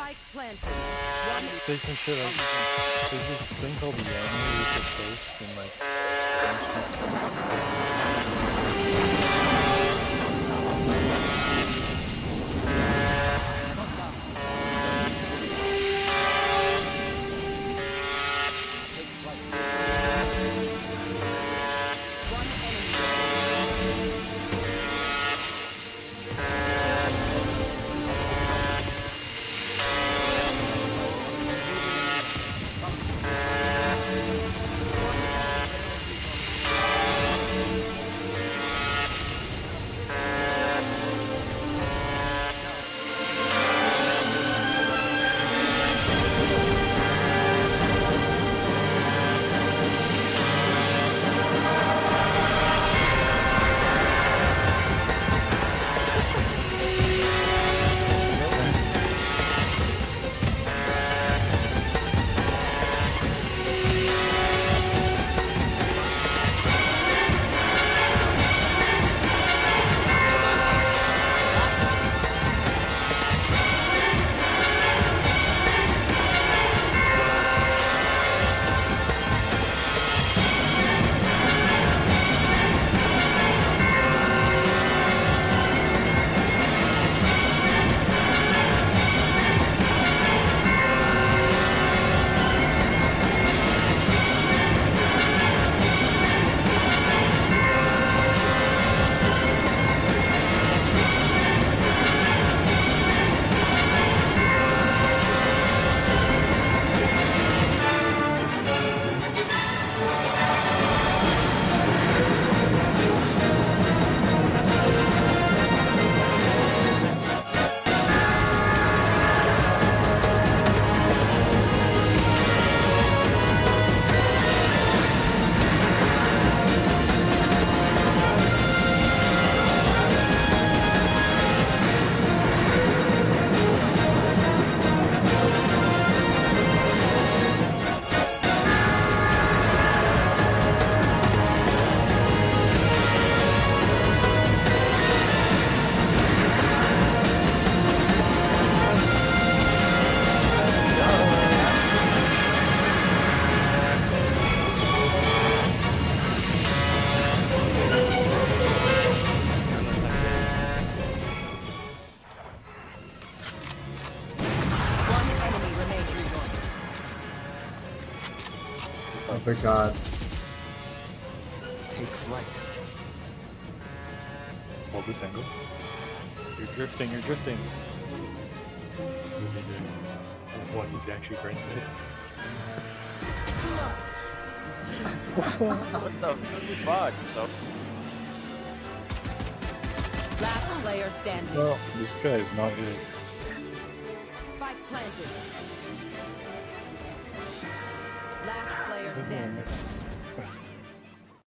Spike planted. One. Say some shit like, there's this thing called the Yammer where you put toast and like, I forgot. Take flight. hold this angle. You're drifting, you're drifting. What is he doing? What, he's actually granted it? What the fuck? So Last player standing. Well, this guy is not good. Spike planted. Last player standing.